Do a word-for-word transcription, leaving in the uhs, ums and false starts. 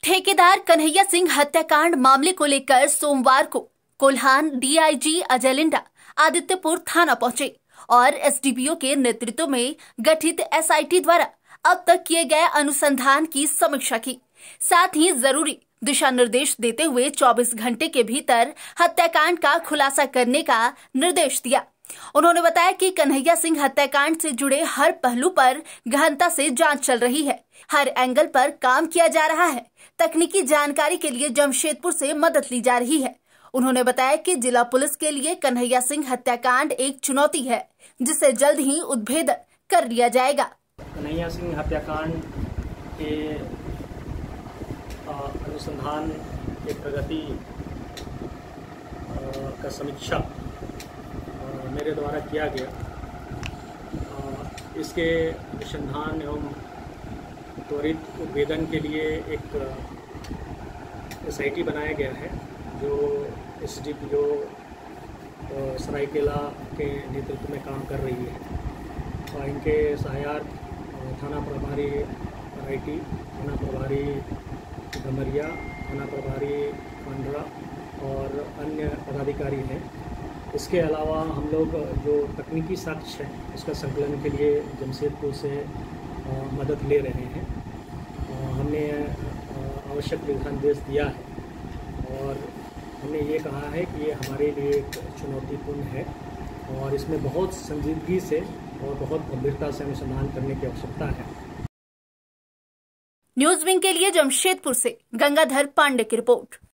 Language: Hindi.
ठेकेदार कन्हैया सिंह हत्याकांड मामले को लेकर सोमवार को कोल्हान डीआईजी अजय लिंडा आदित्यपुर थाना पहुंचे और एसडीपीओ के नेतृत्व में गठित एसआईटी द्वारा अब तक किए गए अनुसंधान की समीक्षा की। साथ ही जरूरी दिशा निर्देश देते हुए चौबीस घंटे के भीतर हत्याकांड का खुलासा करने का निर्देश दिया। उन्होंने बताया कि कन्हैया सिंह हत्याकांड से जुड़े हर पहलू पर गहनता से जांच चल रही है, हर एंगल पर काम किया जा रहा है। तकनीकी जानकारी के लिए जमशेदपुर से मदद ली जा रही है। उन्होंने बताया कि जिला पुलिस के लिए कन्हैया सिंह हत्याकांड एक चुनौती है, जिसे जल्द ही उद्भेदन कर लिया जाएगा। कन्हैया सिंह हत्याकांड के अनुसंधान के प्रगति का समीक्षा मेरे द्वारा किया गया। इसके अनुसंधान एवं त्वरित उद्भेदन के लिए एक एसआईटी बनाया गया है, जो एसडीपीओ सरायकेला के नेतृत्व में काम कर रही है। और इनके सहायक थाना प्रभारी आईटी, थाना प्रभारी डमरिया, थाना प्रभारी मंडरा और अन्य पदाधिकारी हैं। इसके अलावा हम लोग जो तकनीकी साक्ष्य है उसका संकलन के लिए जमशेदपुर से मदद ले रहे हैं। हमने आवश्यक दिशा निर्देश दिया है और हमने ये कहा है कि ये हमारे लिए एक चुनौतीपूर्ण है और इसमें बहुत संजीदगी से और बहुत गंभीरता से अनुसंधान करने की आवश्यकता है। न्यूज विंग के लिए जमशेदपुर से गंगाधर पांडे की रिपोर्ट।